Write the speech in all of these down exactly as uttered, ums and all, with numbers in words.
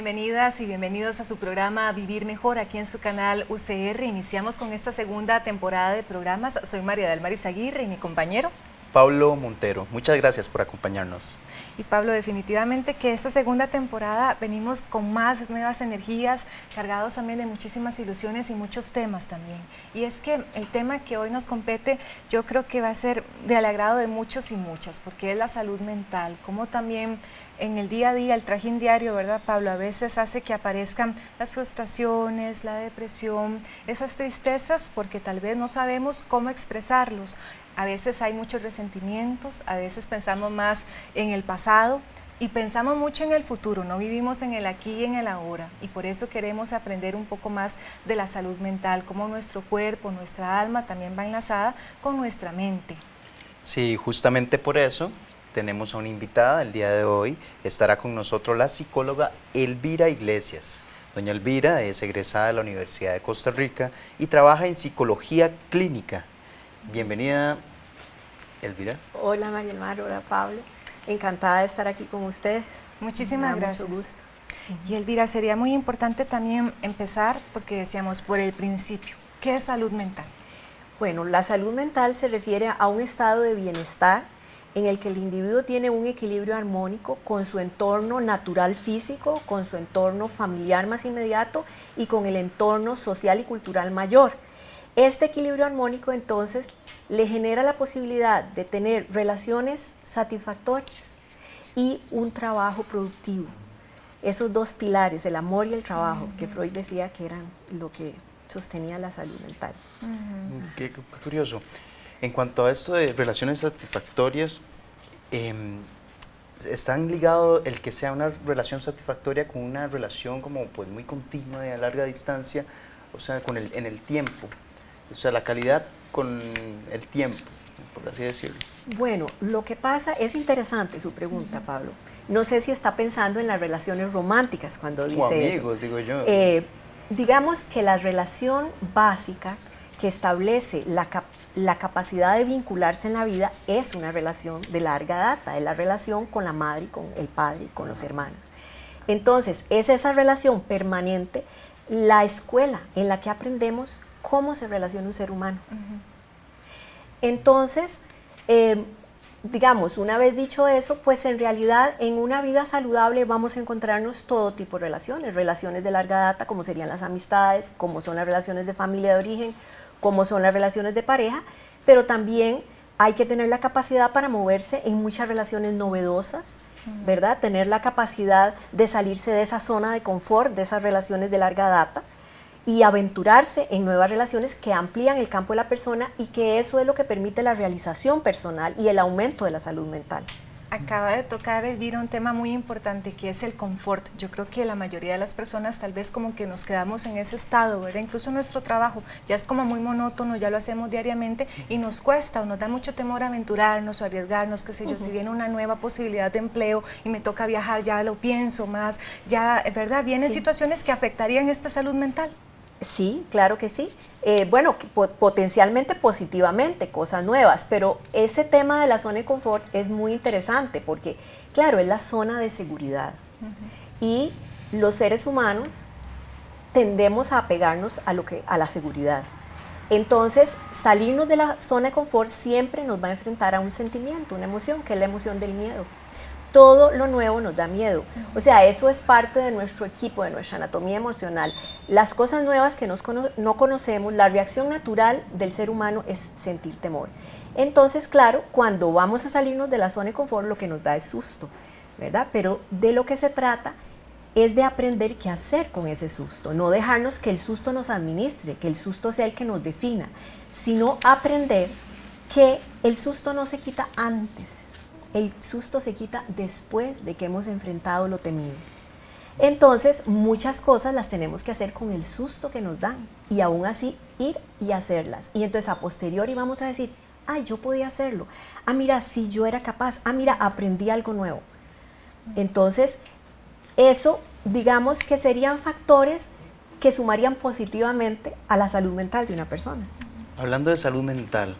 Bienvenidas y bienvenidos a su programa Vivir Mejor aquí en su canal U C R. Iniciamos con esta segunda temporada de programas. Soy María del Mar Izaguirre y mi compañero Pablo Montero. Muchas gracias por acompañarnos. Y Pablo, definitivamente que esta segunda temporada venimos con más nuevas energías, cargados también de muchísimas ilusiones y muchos temas también. Y es que el tema que hoy nos compete, yo creo que va a ser del agrado de muchos y muchas, porque es la salud mental, como también en el día a día, el trajín diario, ¿verdad, Pablo? A veces hace que aparezcan las frustraciones, la depresión, esas tristezas, porque tal vez no sabemos cómo expresarlos. A veces hay muchos resentimientos, a veces pensamos más en el pasado y pensamos mucho en el futuro, no vivimos en el aquí y en el ahora, y por eso queremos aprender un poco más de la salud mental, cómo nuestro cuerpo, nuestra alma también va enlazada con nuestra mente. Sí, justamente por eso tenemos a una invitada el día de hoy. Estará con nosotros la psicóloga Elvira Iglesias. Doña Elvira es egresada de la Universidad de Costa Rica y trabaja en psicología clínica. Bienvenida, Elvira. Hola María del Mar, hola Pablo. Encantada de estar aquí con ustedes. Muchísimas gracias. Mucho gusto. Y Elvira, sería muy importante también empezar, porque decíamos por el principio, ¿qué es salud mental? Bueno, la salud mental se refiere a un estado de bienestar en el que el individuo tiene un equilibrio armónico con su entorno natural físico, con su entorno familiar más inmediato y con el entorno social y cultural mayor. Este equilibrio armónico entonces le genera la posibilidad de tener relaciones satisfactorias y un trabajo productivo. Esos dos pilares, el amor y el trabajo, uh-huh. que Freud decía que eran lo que sostenía la salud mental. Uh-huh. qué, qué curioso. En cuanto a esto de relaciones satisfactorias, eh, ¿están ligados el que sea una relación satisfactoria con una relación como pues muy continua y a larga distancia, o sea, con el, en el tiempo? O sea, la calidad con el tiempo, por así decirlo. Bueno, lo que pasa, es interesante su pregunta, uh-huh. Pablo. No sé si está pensando en las relaciones románticas cuando dice o amigos, eso. digo yo. Eh, digamos que la relación básica que establece la, cap la capacidad de vincularse en la vida es una relación de larga data, es la relación con la madre, con el padre, con los hermanos. Entonces, es esa relación permanente, la escuela en la que aprendemos cómo se relaciona un ser humano. Uh-huh. Entonces, eh, digamos, una vez dicho eso, pues en realidad en una vida saludable vamos a encontrarnos todo tipo de relaciones, relaciones de larga data como serían las amistades, como son las relaciones de familia de origen, como son las relaciones de pareja, pero también hay que tener la capacidad para moverse en muchas relaciones novedosas, uh-huh. ¿verdad? Tener la capacidad de salirse de esa zona de confort, de esas relaciones de larga data, y aventurarse en nuevas relaciones que amplían el campo de la persona y que eso es lo que permite la realización personal y el aumento de la salud mental. Acaba de tocar, Elvira, un tema muy importante que es el confort. Yo creo que la mayoría de las personas tal vez como que nos quedamos en ese estado, ¿verdad? Incluso nuestro trabajo ya es como muy monótono, ya lo hacemos diariamente y nos cuesta o nos da mucho temor aventurarnos o arriesgarnos, qué sé yo, uh-huh. si viene una nueva posibilidad de empleo y me toca viajar, ya lo pienso más, ya, ¿verdad? Vienen sí. situaciones que afectarían esta salud mental. Sí, claro que sí. Eh, bueno, potencialmente positivamente, cosas nuevas, pero ese tema de la zona de confort es muy interesante porque, claro, es la zona de seguridad. Uh-huh. Y los seres humanos tendemos a apegarnos a, lo que, a la seguridad. Entonces, salirnos de la zona de confort siempre nos va a enfrentar a un sentimiento, una emoción, que es la emoción del miedo. Todo lo nuevo nos da miedo. O sea, eso es parte de nuestro equipo, de nuestra anatomía emocional. Las cosas nuevas que nos cono no conocemos, la reacción natural del ser humano es sentir temor. Entonces, claro, cuando vamos a salirnos de la zona de confort, lo que nos da es susto, ¿verdad? Pero de lo que se trata es de aprender qué hacer con ese susto. No dejarnos que el susto nos administre, que el susto sea el que nos defina, sino aprender que el susto no se quita antes. El susto se quita después de que hemos enfrentado lo temido. Entonces, muchas cosas las tenemos que hacer con el susto que nos dan y aún así ir y hacerlas. Y entonces a posteriori vamos a decir, ay, yo podía hacerlo. Ah, mira, sí, yo era capaz. Ah, mira, aprendí algo nuevo. Entonces, eso, digamos que serían factores que sumarían positivamente a la salud mental de una persona. Hablando de salud mental,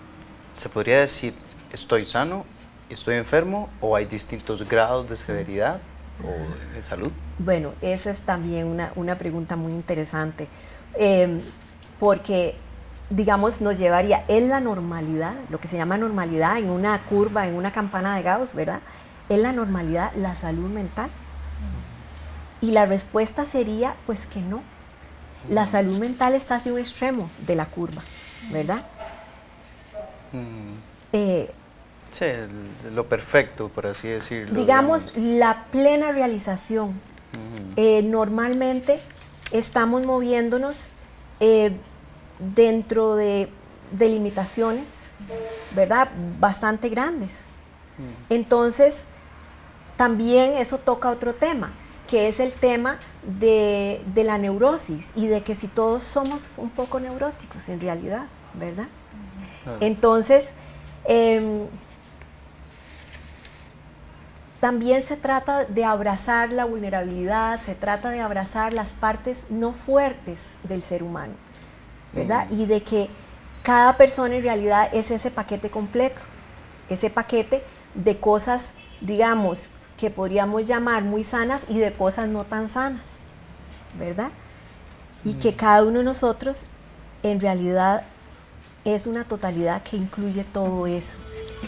¿se podría decir, estoy sano? ¿Estoy enfermo o hay distintos grados de severidad o en salud? Bueno, esa es también una, una pregunta muy interesante, eh, porque, digamos, nos llevaría, ¿es la normalidad, lo que se llama normalidad en una curva, en una campana de Gauss, ¿verdad? ¿Es la normalidad la salud mental? Y la respuesta sería, pues que no. La salud mental está hacia un extremo de la curva, ¿verdad? Mm. Eh, Sí, el- lo perfecto, por así decirlo. digamos, la plena realización. Ujú. Eh, normalmente estamos moviéndonos eh, dentro de, de limitaciones, ¿verdad? Bastante grandes. Entonces, también eso toca otro tema, que es el tema de, de la neurosis y de que si todos somos un poco neuróticos en realidad, ¿verdad? Claro. Entonces, eh, también se trata de abrazar la vulnerabilidad, se trata de abrazar las partes no fuertes del ser humano, ¿verdad? Mm. Y de que cada persona en realidad es ese paquete completo, ese paquete de cosas, digamos, que podríamos llamar muy sanas y de cosas no tan sanas, ¿verdad? Y que cada uno de nosotros en realidad es una totalidad que incluye todo eso.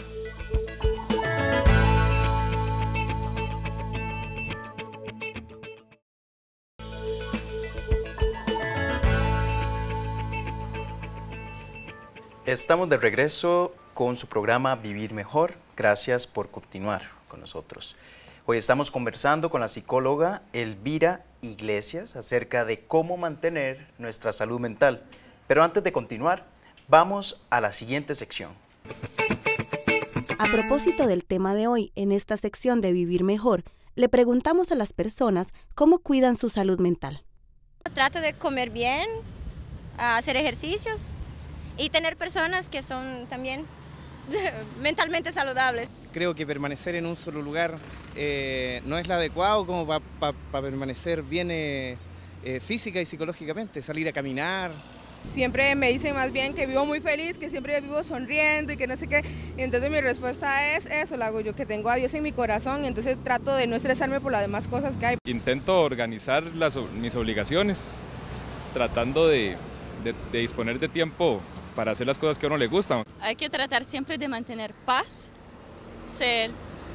Estamos de regreso con su programa Vivir Mejor. Gracias por continuar con nosotros. Hoy estamos conversando con la psicóloga Elvira Iglesias acerca de cómo mantener nuestra salud mental. Pero antes de continuar, vamos a la siguiente sección. A propósito del tema de hoy, en esta sección de Vivir Mejor, le preguntamos a las personas cómo cuidan su salud mental. Trato de comer bien, hacer ejercicios y tener personas que son también mentalmente saludables. Creo que permanecer en un solo lugar eh, no es lo adecuado como para pa, pa permanecer bien eh, eh, física y psicológicamente, salir a caminar. Siempre me dicen más bien que vivo muy feliz, que siempre vivo sonriendo y que no sé qué. Y entonces mi respuesta es eso, lo hago yo, que tengo a Dios en mi corazón, y entonces trato de no estresarme por las demás cosas que hay. Intento organizar las, mis obligaciones, tratando de, de, de disponer de tiempo para hacer las cosas que a uno le gustan. Hay que tratar siempre de mantener paz, ser,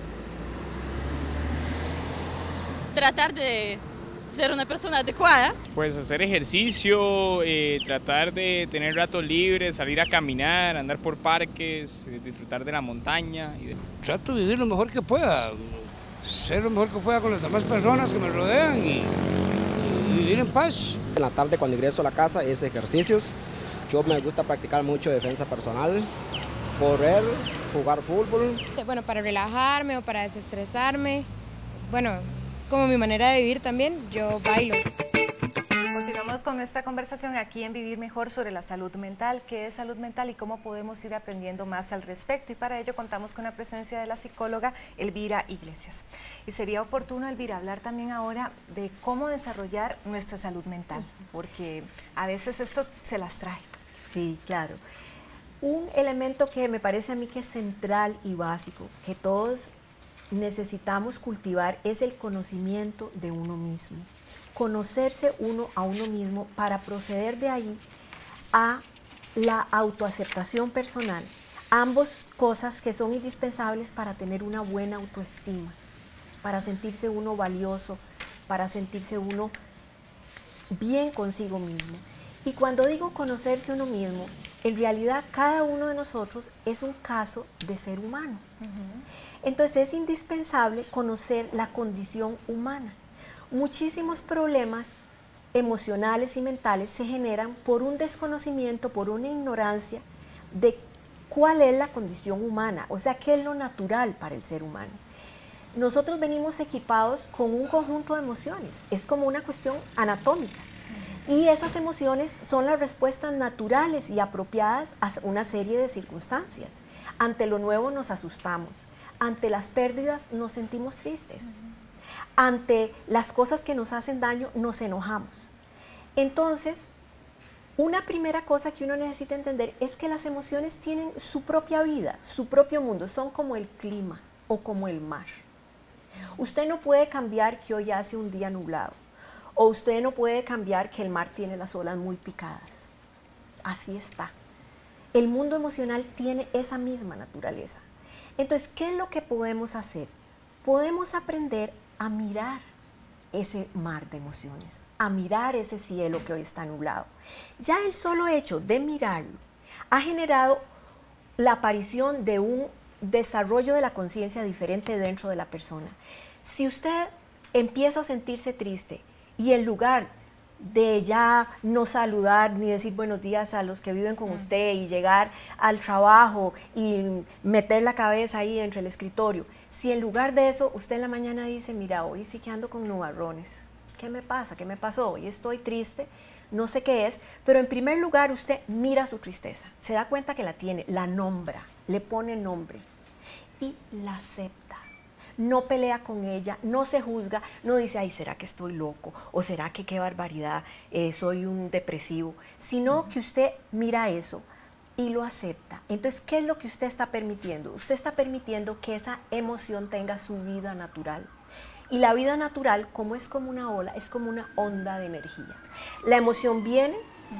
tratar de ser una persona adecuada. Pues hacer ejercicio, eh, tratar de tener ratos libres, salir a caminar, andar por parques, eh, disfrutar de la montaña. Y de... Trato de vivir lo mejor que pueda, ser lo mejor que pueda con las demás personas que me rodean y, y vivir en paz. En la tarde cuando ingreso a la casa es ejercicios. Yo me gusta practicar mucho defensa personal, correr, jugar fútbol. Bueno, para relajarme o para desestresarme, bueno, es como mi manera de vivir también, yo bailo. Continuamos con esta conversación aquí en Vivir Mejor sobre la salud mental, qué es salud mental y cómo podemos ir aprendiendo más al respecto. Y para ello contamos con la presencia de la psicóloga Elvira Iglesias. Y sería oportuno, Elvira, hablar también ahora de cómo desarrollar nuestra salud mental, porque a veces esto se las trae. Sí, claro. Un elemento que me parece a mí que es central y básico, que todos necesitamos cultivar, es el conocimiento de uno mismo. Conocerse uno a uno mismo para proceder de ahí a la autoaceptación personal. Ambos cosas que son indispensables para tener una buena autoestima, para sentirse uno valioso, para sentirse uno bien consigo mismo. Y cuando digo conocerse uno mismo, en realidad cada uno de nosotros es un caso de ser humano. Uh-huh. Entonces es indispensable conocer la condición humana. Muchísimos problemas emocionales y mentales se generan por un desconocimiento, por una ignorancia de cuál es la condición humana, o sea, qué es lo natural para el ser humano. Nosotros venimos equipados con un conjunto de emociones, es como una cuestión anatómica. Y esas emociones son las respuestas naturales y apropiadas a una serie de circunstancias. Ante lo nuevo nos asustamos, ante las pérdidas nos sentimos tristes, uh-huh. ante las cosas que nos hacen daño nos enojamos. Entonces, una primera cosa que uno necesita entender es que las emociones tienen su propia vida, su propio mundo, son como el clima o como el mar. Usted no puede cambiar que hoy hace un día nublado, o usted no puede cambiar que el mar tiene las olas muy picadas. Así está. El mundo emocional tiene esa misma naturaleza. Entonces, ¿qué es lo que podemos hacer? Podemos aprender a mirar ese mar de emociones, a mirar ese cielo que hoy está nublado. Ya el solo hecho de mirarlo ha generado la aparición de un desarrollo de la conciencia diferente dentro de la persona. Si usted empieza a sentirse triste y en lugar de ya no saludar ni decir buenos días a los que viven con usted y llegar al trabajo y meter la cabeza ahí entre el escritorio, si en lugar de eso usted en la mañana dice, mira, hoy sí que ando con nubarrones, ¿qué me pasa? ¿Qué me pasó? Hoy estoy triste, no sé qué es, pero en primer lugar usted mira su tristeza, se da cuenta que la tiene, la nombra, le pone nombre y la acepta. No pelea con ella, no se juzga, no dice, ay, ¿será que estoy loco? ¿O será que qué barbaridad, eh, soy un depresivo? Sino que usted mira eso y lo acepta. Entonces, ¿qué es lo que usted está permitiendo? Usted está permitiendo que esa emoción tenga su vida natural. Y la vida natural, como es como una ola, es como una onda de energía. La emoción viene,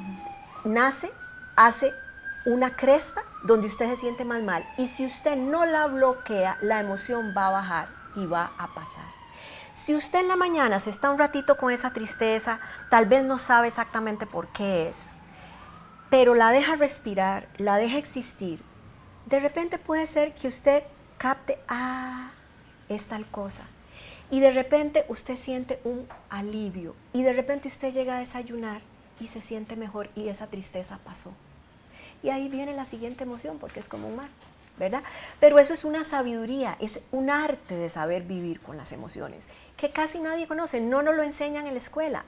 nace, hace una cresta donde usted se siente más mal, y si usted no la bloquea, la emoción va a bajar y va a pasar. Si usted en la mañana se está un ratito con esa tristeza, tal vez no sabe exactamente por qué es, pero la deja respirar, la deja existir, de repente puede ser que usted capte, ah, es tal cosa, y de repente usted siente un alivio, y de repente usted llega a desayunar y se siente mejor y esa tristeza pasó. Y ahí viene la siguiente emoción, porque es como un mar, ¿verdad? Pero eso es una sabiduría, es un arte de saber vivir con las emociones, que casi nadie conoce, no nos lo enseñan en la escuela.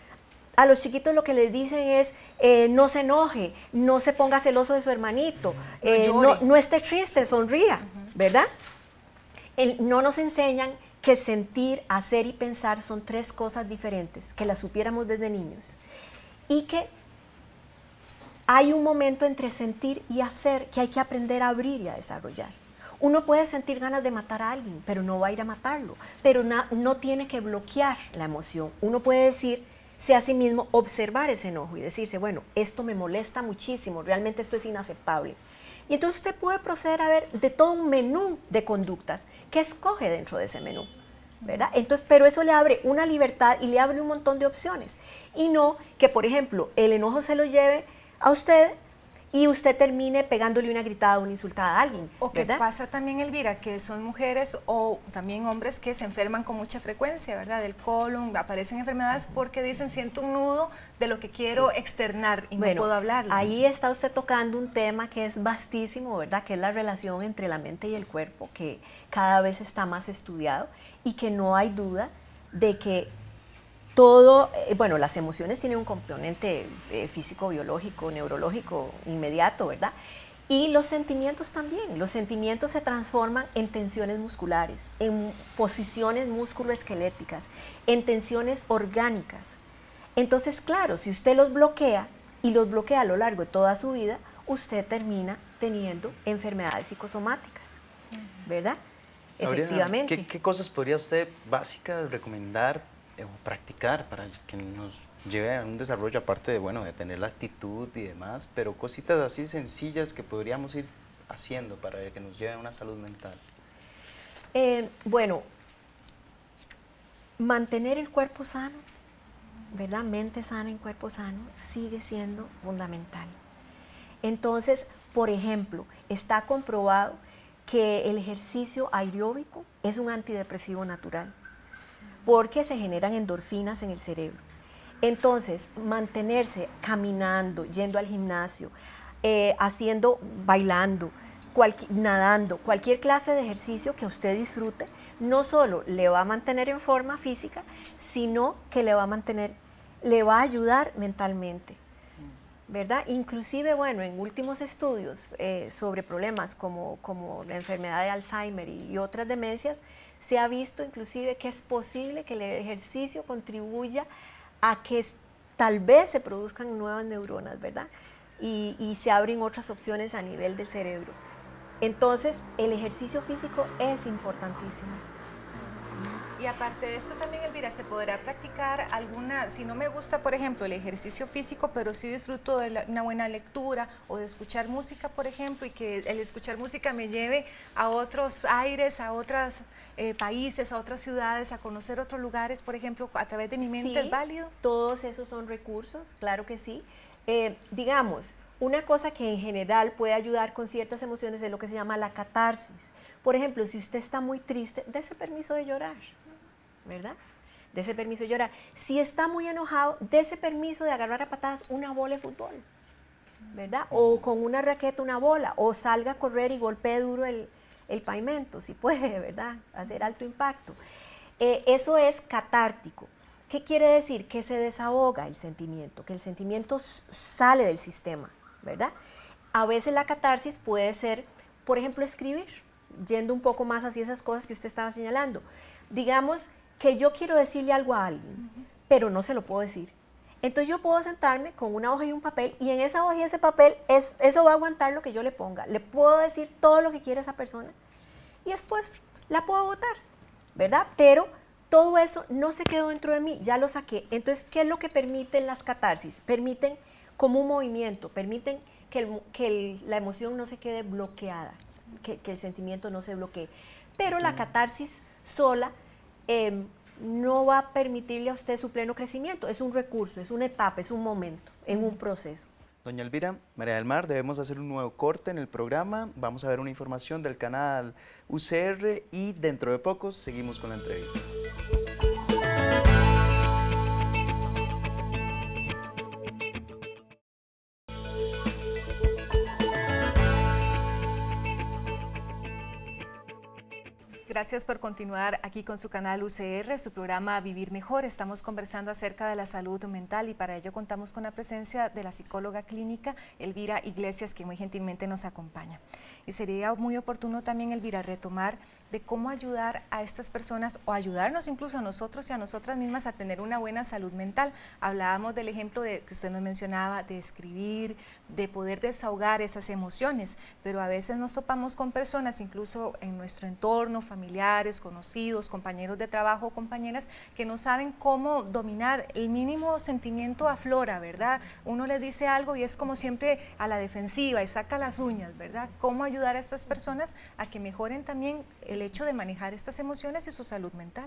A los chiquitos lo que les dicen es, eh, no se enoje, no se ponga celoso de su hermanito, eh, no, no, no esté triste, sonría, uh-huh. ¿verdad? El, no nos enseñan que sentir, hacer y pensar son tres cosas diferentes, que las supiéramos desde niños, y que hay un momento entre sentir y hacer que hay que aprender a abrir y a desarrollar. Uno puede sentir ganas de matar a alguien, pero no va a ir a matarlo, pero na, no tiene que bloquear la emoción. Uno puede decirse a sí mismo, observar ese enojo y decirse, bueno, esto me molesta muchísimo, realmente esto es inaceptable. Y entonces usted puede proceder a ver de todo un menú de conductas que escoge dentro de ese menú, ¿verdad? Entonces, pero eso le abre una libertad y le abre un montón de opciones. Y no que, por ejemplo, el enojo se lo lleve a usted y usted termine pegándole una gritada o una insultada a alguien. O que pasa también, Elvira, que son mujeres o también hombres que se enferman con mucha frecuencia, ¿verdad? Del colon, aparecen enfermedades porque dicen, siento un nudo de lo que quiero sí. externar y bueno, no puedo hablarlo. Ahí está usted tocando un tema que es vastísimo, ¿verdad? Que es la relación entre la mente y el cuerpo, que cada vez está más estudiado y que no hay duda de que todo, eh, bueno, las emociones tienen un componente eh, físico, biológico, neurológico inmediato, ¿verdad? Y los sentimientos también. Los sentimientos se transforman en tensiones musculares, en posiciones musculoesqueléticas, en tensiones orgánicas. Entonces, claro, si usted los bloquea y los bloquea a lo largo de toda su vida, usted termina teniendo enfermedades psicosomáticas, ¿verdad? Habría, Efectivamente. ¿qué, ¿Qué cosas podría usted básicas recomendar o practicar para que nos lleve a un desarrollo, aparte de, bueno, de tener la actitud y demás, pero cositas así sencillas que podríamos ir haciendo para que nos lleve a una salud mental? Eh, bueno, mantener el cuerpo sano, ¿verdad? Mente sana en cuerpo sano sigue siendo fundamental. Entonces, por ejemplo, está comprobado que el ejercicio aeróbico es un antidepresivo natural, porque se generan endorfinas en el cerebro. Entonces, mantenerse caminando, yendo al gimnasio, eh, haciendo, bailando, cualqui- nadando, cualquier clase de ejercicio que usted disfrute, no solo le va a mantener en forma física, sino que le va a mantener, le va a ayudar mentalmente, ¿verdad? Inclusive, bueno, en últimos estudios eh, sobre problemas como, como la enfermedad de Alzheimer y, y otras demencias, se ha visto inclusive que es posible que el ejercicio contribuya a que tal vez se produzcan nuevas neuronas, ¿verdad? Y, y se abren otras opciones a nivel del cerebro. Entonces, el ejercicio físico es importantísimo, Y aparte de esto también, Elvira, se podrá practicar alguna, si no me gusta, por ejemplo, el ejercicio físico, pero sí disfruto de la, una buena lectura o de escuchar música, por ejemplo, y que el escuchar música me lleve a otros aires, a otros eh, países, a otras ciudades, a conocer otros lugares, por ejemplo, a través de mi mente, Sí, ¿es válido? Todos esos son recursos, claro que sí. Eh, digamos, una cosa que en general puede ayudar con ciertas emociones es lo que se llama la catarsis. Por ejemplo, si usted está muy triste, dése permiso de llorar, ¿verdad? Dese permiso de llorar. Si está muy enojado, dese permiso de agarrar a patadas una bola de fútbol, ¿verdad? O con una raqueta una bola, o salga a correr y golpee duro el, el pavimento, si puede, ¿verdad? Hacer alto impacto. Eh, eso es catártico. ¿Qué quiere decir? Que se desahoga el sentimiento, que el sentimiento sale del sistema, ¿verdad? A veces la catarsis puede ser, por ejemplo, escribir, yendo un poco más hacia esas cosas que usted estaba señalando. Digamos que yo quiero decirle algo a alguien, uh-huh. pero no se lo puedo decir. Entonces yo puedo sentarme con una hoja y un papel, y en esa hoja y ese papel, es, eso va a aguantar lo que yo le ponga. Le puedo decir todo lo que quiere esa persona, y después la puedo botar, ¿verdad? Pero todo eso no se quedó dentro de mí, ya lo saqué. Entonces, ¿qué es lo que permiten las catarsis? Permiten como un movimiento, permiten que, el, que el, la emoción no se quede bloqueada, que, que el sentimiento no se bloquee. Pero la catarsis sola eh, no va a permitirle a usted su pleno crecimiento. Es un recurso, es una etapa, es un momento, en un proceso. Doña Elvira, María del Mar, debemos hacer un nuevo corte en el programa. Vamos a ver una información del canal U C R y dentro de pocos seguimos con la entrevista. Gracias por continuar aquí con su canal U C R, su programa Vivir Mejor. Estamos conversando acerca de la salud mental y para ello contamos con la presencia de la psicóloga clínica Elvira Iglesias, que muy gentilmente nos acompaña. Y sería muy oportuno también, Elvira, retomar de cómo ayudar a estas personas o ayudarnos incluso a nosotros y a nosotras mismas a tener una buena salud mental. Hablábamos del ejemplo de, que usted nos mencionaba, de escribir, de poder desahogar esas emociones, pero a veces nos topamos con personas, incluso en nuestro entorno familiar, familiares, conocidos, compañeros de trabajo, compañeras, que no saben cómo dominar el mínimo sentimiento aflora, ¿verdad? Uno les dice algo y es como siempre a la defensiva y saca las uñas, ¿verdad? ¿Cómo ayudar a estas personas a que mejoren también el hecho de manejar estas emociones y su salud mental?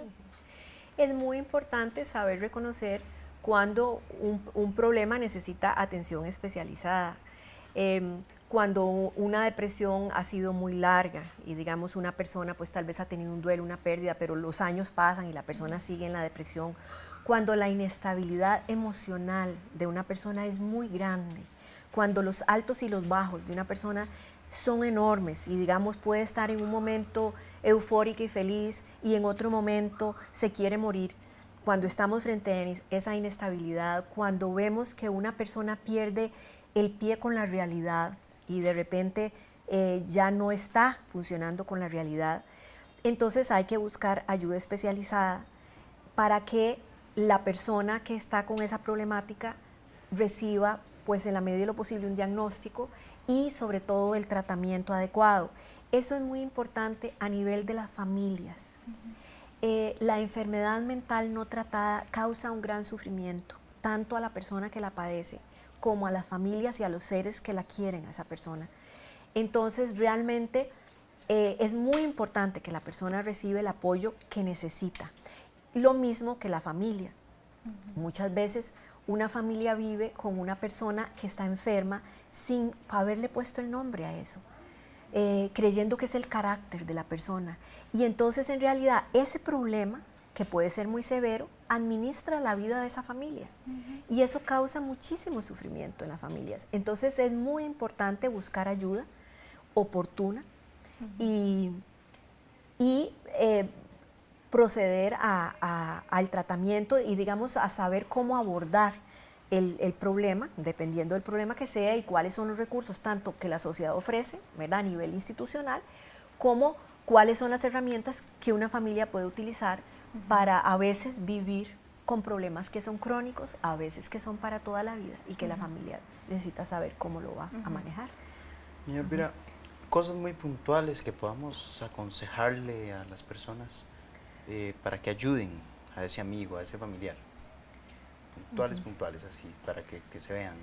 Es muy importante saber reconocer cuando un, un problema necesita atención especializada. Eh, cuando una depresión ha sido muy larga y digamos una persona pues tal vez ha tenido un duelo, una pérdida, pero los años pasan y la persona sigue en la depresión, cuando la inestabilidad emocional de una persona es muy grande, cuando los altos y los bajos de una persona son enormes y digamos puede estar en un momento eufórica y feliz y en otro momento se quiere morir, cuando estamos frente a esa inestabilidad, cuando vemos que una persona pierde el pie con la realidad y de repente eh, ya no está funcionando con la realidad, entonces hay que buscar ayuda especializada para que la persona que está con esa problemática reciba, pues en la medida de lo posible, un diagnóstico y sobre todo el tratamiento adecuado. Eso es muy importante a nivel de las familias. Uh-huh. eh, la enfermedad mental no tratada causa un gran sufrimiento, tanto a la persona que la padece, como a las familias y a los seres que la quieren a esa persona. Entonces realmente eh, es muy importante que la persona reciba el apoyo que necesita. Lo mismo que la familia. Uh-huh. Muchas veces una familia vive con una persona que está enferma sin haberle puesto el nombre a eso, eh, creyendo que es el carácter de la persona. Y entonces en realidad ese problema, que puede ser muy severo, administra la vida de esa familia. Uh-huh. Y eso causa muchísimo sufrimiento en las familias. Entonces es muy importante buscar ayuda oportuna uh-huh. y, y eh, proceder a, a, al tratamiento y digamos a saber cómo abordar el, el problema, dependiendo del problema que sea y cuáles son los recursos, tanto que la sociedad ofrece, ¿verdad?, a nivel institucional, como cuáles son las herramientas que una familia puede utilizar para a veces vivir con problemas que son crónicos, a veces que son para toda la vida y que uh-huh. la familia necesita saber cómo lo va uh-huh. a manejar. Señora Elvira, uh-huh. cosas muy puntuales que podamos aconsejarle a las personas. eh, para que ayuden a ese amigo, a ese familiar? Puntuales, Ujú. puntuales, así, para que, que se vean.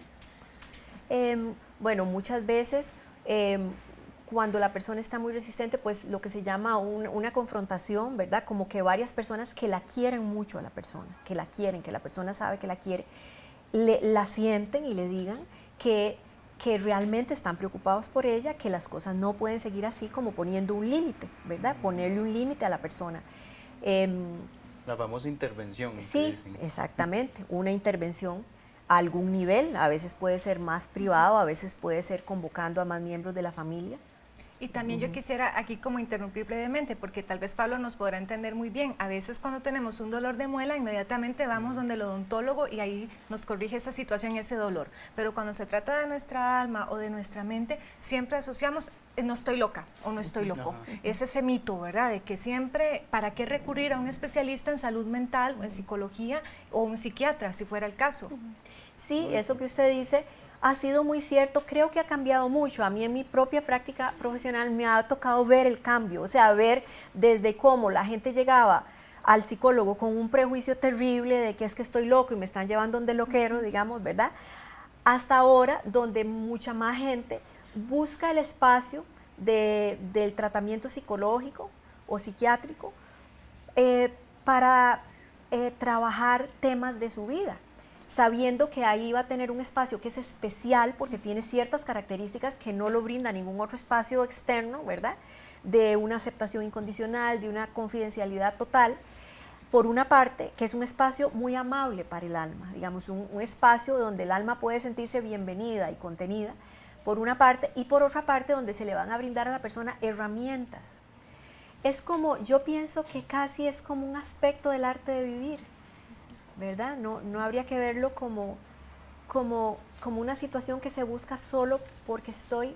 Eh, bueno, muchas veces eh, cuando la persona está muy resistente, pues lo que se llama un, una confrontación, ¿verdad? Como que varias personas que la quieren mucho a la persona, que la quieren, que la persona sabe que la quiere, le, la sienten y le digan que, que realmente están preocupados por ella, que las cosas no pueden seguir así, como poniendo un límite, ¿verdad? Ponerle un límite a la persona. Eh, La famosa intervención. Sí, exactamente, una intervención a algún nivel, a veces puede ser más privado, a veces puede ser convocando a más miembros de la familia. Y también yo quisiera aquí como interrumpir brevemente, porque tal vez Pablo nos podrá entender muy bien. A veces cuando tenemos un dolor de muela, inmediatamente vamos donde el odontólogo y ahí nos corrige esa situación y ese dolor. Pero cuando se trata de nuestra alma o de nuestra mente, siempre asociamos, eh, no estoy loca o no estoy loco. Ajá. Es ese mito, ¿verdad? De que siempre, ¿para qué recurrir a un especialista en salud mental o en psicología o un psiquiatra, si fuera el caso? Sí, eso que usted dice ha sido muy cierto, creo que ha cambiado mucho. A mí en mi propia práctica profesional me ha tocado ver el cambio, o sea, ver desde cómo la gente llegaba al psicólogo con un prejuicio terrible de que es que estoy loco y me están llevando donde loquero, digamos, ¿verdad? Hasta ahora, donde mucha más gente busca el espacio de, del tratamiento psicológico o psiquiátrico eh, para eh, trabajar temas de su vida, sabiendo que ahí va a tener un espacio que es especial porque tiene ciertas características que no lo brinda ningún otro espacio externo, ¿verdad? De una aceptación incondicional, de una confidencialidad total, por una parte, que es un espacio muy amable para el alma, digamos, un, un espacio donde el alma puede sentirse bienvenida y contenida, por una parte, y por otra parte, donde se le van a brindar a la persona herramientas. Es como, yo pienso que casi es como un aspecto del arte de vivir, ¿verdad? No, no habría que verlo como, como, como una situación que se busca solo porque estoy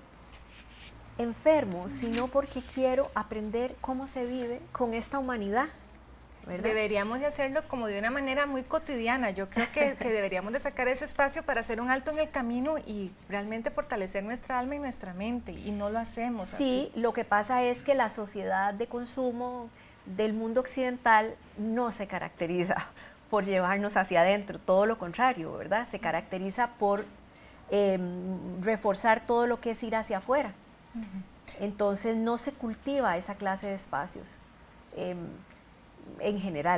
enfermo, sino porque quiero aprender cómo se vive con esta humanidad, ¿verdad? Deberíamos de hacerlo como de una manera muy cotidiana. Yo creo que, que deberíamos de sacar ese espacio para hacer un alto en el camino y realmente fortalecer nuestra alma y nuestra mente, y no lo hacemos Sí, así. lo que pasa es que la sociedad de consumo del mundo occidental no se caracteriza por llevarnos hacia adentro, todo lo contrario, ¿verdad? Se caracteriza por eh, reforzar todo lo que es ir hacia afuera. Uh-huh. Entonces no se cultiva esa clase de espacios eh, en general.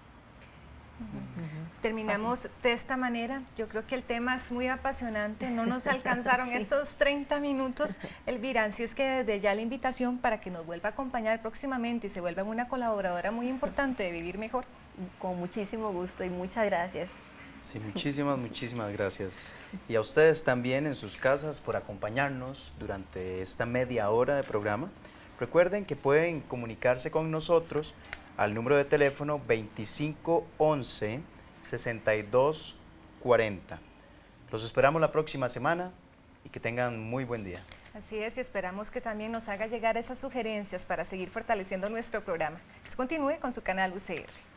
Uh-huh. Uh-huh. Terminamos Fácil. de esta manera. Yo creo que el tema es muy apasionante, no nos alcanzaron sí. estos treinta minutos, Elvira, así es que desde ya la invitación para que nos vuelva a acompañar próximamente y se vuelva una colaboradora muy importante de Vivir Mejor. Con muchísimo gusto y muchas gracias. Sí, muchísimas, muchísimas gracias. Y a ustedes también en sus casas por acompañarnos durante esta media hora de programa. Recuerden que pueden comunicarse con nosotros al número de teléfono veinticinco once, sesenta y dos cuarenta. Los esperamos la próxima semana y que tengan muy buen día. Así es, y esperamos que también nos haga llegar esas sugerencias para seguir fortaleciendo nuestro programa. Que continúe con su canal U C R.